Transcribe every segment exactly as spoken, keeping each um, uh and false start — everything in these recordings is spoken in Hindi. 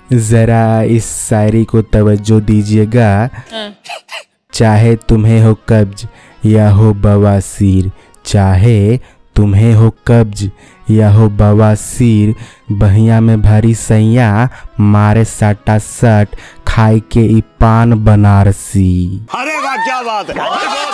जरा इस शायरी को तवज्जो दीजिएगा। चाहे तुम्हें हो कब्ज या हो बवासीर, चाहे तुम्हें हो कब्ज या हो बवासीर, बहिया में भरी सैया मारे साटा सट, खाई के ई पान बनारसी। अरे वाह क्या बात है।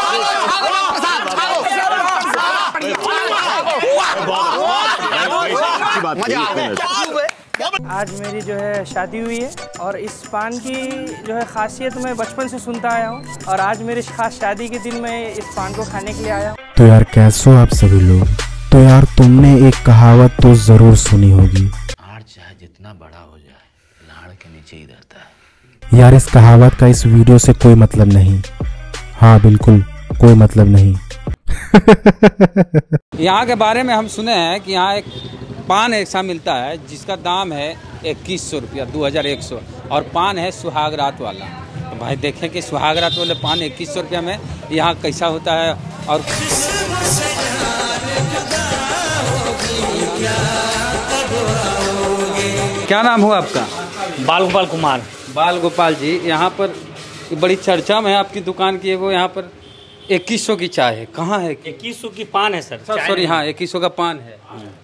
आज मेरी जो है शादी हुई है और इस पान की जो है खासियत मैं बचपन से सुनता आया हूँ और आज मेरी खास शादी के दिन मैं इस पान को खाने के लिए आया हूँ। तो यार कैसे हो आप सभी लोग? तो यार तुमने एक कहावत तो जरूर सुनी होगी, आड़ चाहे जितना बड़ा हो जाए लाड़ के नीचे ही रहता है। यार इस कहावत का इस वीडियो से कोई मतलब नहीं। हाँ बिल्कुल कोई मतलब नहीं। यहाँ के बारे में हम सुने हैं कि यहाँ एक पान ऐसा मिलता है जिसका दाम है इक्कीस सौ रुपया दो हज़ार एक सौ, और पान है सुहाग रात वाला। तो भाई देखें कि सुहाग रात वाले पान इक्कीस सौ रुपया में यहाँ कैसा होता है। और क्या नाम हुआ आपका? बाल गोपाल कुमार। बाल गोपाल जी, यहाँ पर बड़ी चर्चा में है आपकी दुकान की। वो यहाँ पर इक्कीस सौ की चाय है, कहाँ है? इक्कीस सौ की पान है सर। सॉरी हाँ इक्कीस सौ का पान है।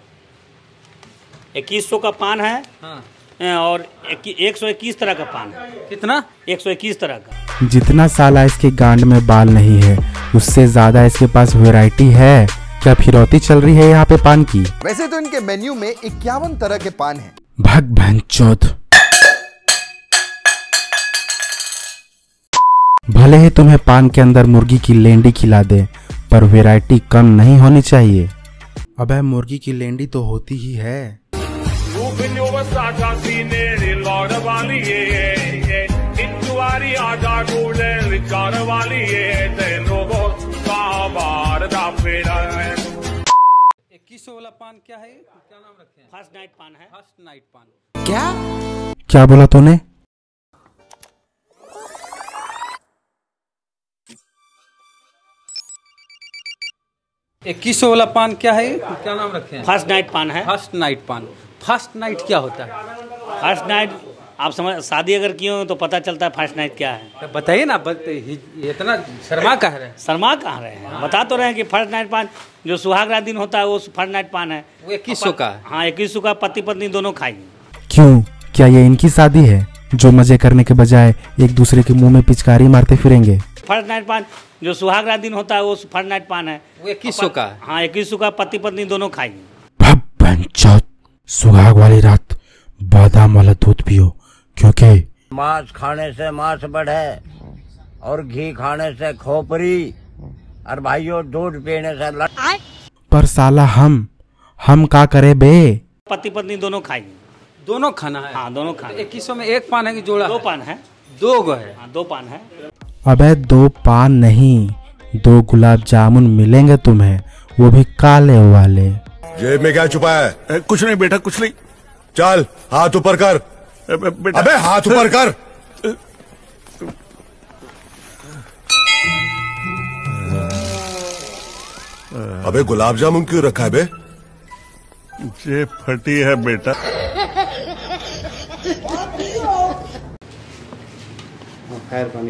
इक्कीस सौ का पान है। हाँ। और एक सौ इक्कीस तरह का पान है। कितना? एक सौ इक्कीस तरह का। जितना साला इसके गांड में बाल नहीं है उससे ज्यादा इसके पास वैरायटी है। क्या फिरौती चल रही है यहाँ पे पान की? वैसे तो इनके मेन्यू में इक्यावन तरह के पान हैं। भग भैंचोद। भले ही तुम्हें पान के अंदर मुर्गी की लेंडी खिला दे पर वैरायटी कम नहीं होनी चाहिए। अबे मुर्गी की लेंडी तो होती ही है। इक्कीस सौ वाला पान क्या है? क्या नाम रखे हैं? फर्स्ट नाइट पान है। फर्स्ट नाइट पान। क्या क्या बोला तूने? इक्कीस सौ वाला पान क्या है? क्या नाम रखे हैं? फर्स्ट नाइट पान है। फर्स्ट नाइट पान। फर्स्ट नाइट क्या होता है? फर्स्ट नाइट आप समझ, शादी अगर किए हो तो पता चलता है फर्स्ट नाइट क्या है। तो बताइए ना, इतना शर्मा कह रहे हैं। शर्मा कहाँ रहे हैं, बता तो रहे हैं कि फर्स्ट नाइट पान जो सुहाग रात दिन होता है वो फर्स्ट नाइट पान है। वो इक्कीस सौ का है। हाँ इक्कीस सौ का पति पत्नी दोनों खाएंगे। क्यों, क्या ये इनकी शादी है जो मजे करने के बजाय एक दूसरे के मुंह में पिचकारी मारते फिरेंगे? फर्स्ट नाइट पान जो सुहाग रात दिन होता है वो फर्स्ट नाइट पान है। वो इक्कीस सौ का है। हाँ इक्कीस सौ का पति पत्नी दोनों खाएंगे। सुहाग वाली रात बादाम वाला दूध पियो क्योंकि मांस खाने से मांस बढ़े और घी खाने से खोपड़ी, और भाइयों दूध पीने से लड़। पर साला हम हम का करे बे? पति पत्नी दोनों खाएंगे। दोनों खाना है? हाँ दोनों खाना। इक्कीस सौ में एक पान है कि जोड़ा? दो पान है। दो गो है? हाँ दो पान है। अबे दो पान नहीं, दो गुलाब जामुन मिलेंगे तुम्हें, वो भी काले वाले। जेब में क्या छुपा है? कुछ नहीं बेटा, कुछ नहीं। चल हाथ ऊपर कर। बेटा। अबे हाथ ऊपर कर। अबे गुलाब जामुन क्यों रखा है बे? जेब फटी है बेटा। फायर पानी।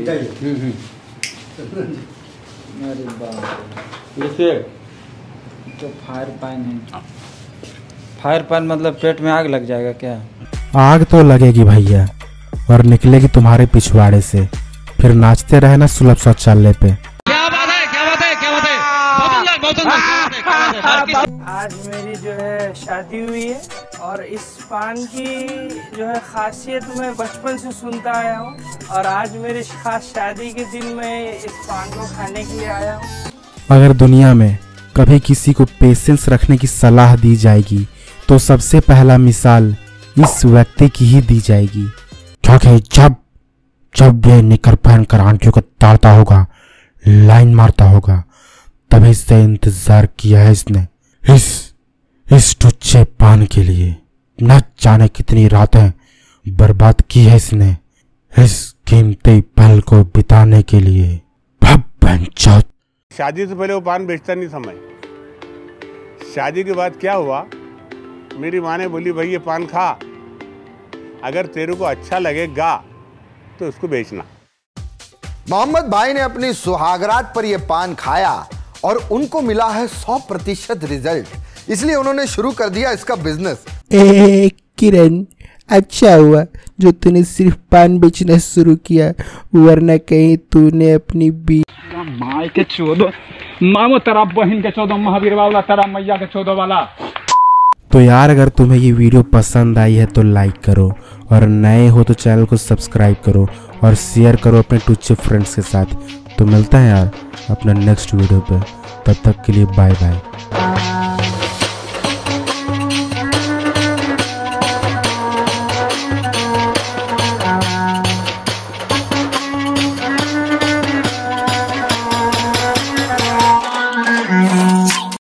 देखिए तो फायर पान है। फायर पान मतलब पेट में आग लग जाएगा क्या? आग तो लगेगी भैया, और निकलेगी तुम्हारे पिछवाड़े से, फिर नाचते रहे ना सुलभ शौचालय पे। क्या बात है, क्या बात है, क्या बात है, बहुत बहुत। आज मेरी जो है शादी हुई है और इस पान की जो है खासियत मैं बचपन से सुनता आया हूँ और आज मेरी खास शादी के दिन मैं इस पान को खाने के लिए आया हूँ। अगर दुनिया में कभी किसी को पेशेंस रखने की सलाह दी जाएगी तो सबसे पहला मिसाल इस व्यक्ति की ही दी जाएगी, क्योंकि जब जब ये निकर पहनकर आंटियों को ताड़ता होगा, लाइन मारता होगा, तभी से इंतजार किया है इसने इस इस टुच्चे पान के लिए। न जाने कितनी रातें बर्बाद की है इसने इस कीमती पल को बिताने के लिए। शादी से पहले वो पान बेचता नहीं था मैं। शादी के बाद क्या हुआ, मेरी माँ ने बोली भाई ये पान खा, अगर तेरे को अच्छा लगेगा तो उसको बेचना। मोहम्मद भाई ने अपनी सुहागरात पर यह पान खाया और उनको मिला है सौ प्रतिशत रिजल्ट, इसलिए उन्होंने शुरू कर दिया इसका बिजनेस। ए किरण, अच्छा हुआ जो तूने सिर्फ पान बेचना शुरू किया, वरना कहीं तूने अपनी बी माई के चौदह मामो तेरा बहन के चौदह महावीर वाला तेरा मैया के चौदह वाला। तो यार अगर तुम्हें ये वीडियो पसंद आई है तो लाइक करो, और नए हो तो चैनल को सब्सक्राइब करो और शेयर करो अपने टूचे फ्रेंड्स के साथ। तो मिलता है यार अपना नेक्स्ट वीडियो पे, तब तक के लिए बाय बाय।